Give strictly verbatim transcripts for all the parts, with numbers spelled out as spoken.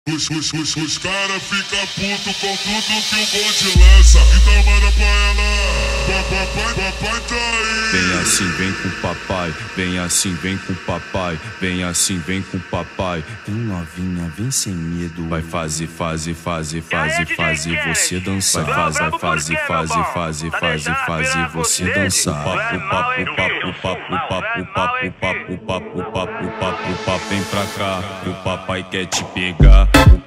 Os, os, os, os cara fica puto com tudo que o bonde lança. Então manda pra ela, papai, papai tá aí. Vem assim, vem com papai. Vem assim, vem com papai. Vem assim, vem com papai. Vem novinha, vem sem medo. Vai fazer, fazer, fazer, fazer, fazer você dançar. Vai fazer, fazer, fazer, fazer, fazer, fazer você dançar. Papo, papo, papo, papo, papo, papo, papo, papo, papo, papo, papo, vem pra cá. O papai quer te pegar.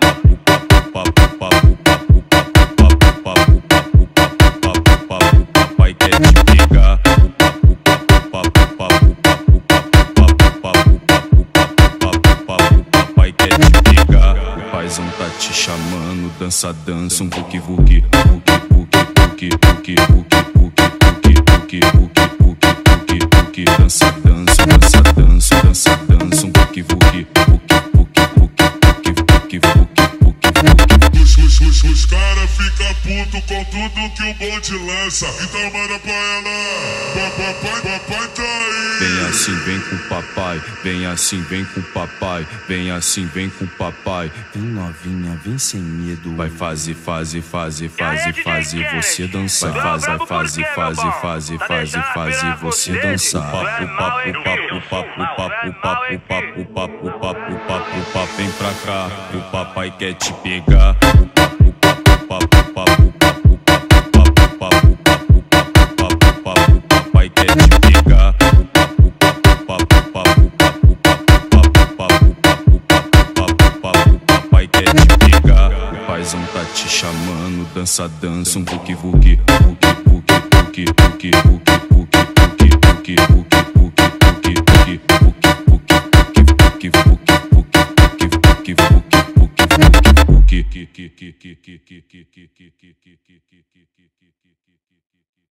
Tá te chamando, dança, dança um vuki vuki, vuki vuki, vuki vuki, vuki vuki, vuki vuki, vuki vuki, vuki, dança, dança, dança, dança, dança, dança um vuki vuki, vuki vuki, vuki vuki, vuki vuki, vuki vuki. Os, os, os, os cara fica puto com tudo que o bonde lança. Então manda pra ela, papai, papai tá aí. Vem assim, vem com papai. Vem assim, vem com papai. Vem assim, vem com papai. Vem novinha, vem sem medo. Vai fazer, fazer, fazer, fazer, fazer você dançar. Vai fazer, fazer, fazer, fazer, fazer, fazer você dançar. Papo, papo, papo, papo, papo, papo, papo, papo, papo, papo, papo, vem pra cá. O papai quer te pegar. Tá te chamando, dança, dança um vuki vuki, vuki vuki, vuki vuki, vuki vuki, vuki vuki, vuki vuki, vuki vuki, vuki vuki, vuki vuki, vuki vuki, vuki vuki, vuki vuki, vuki vuki.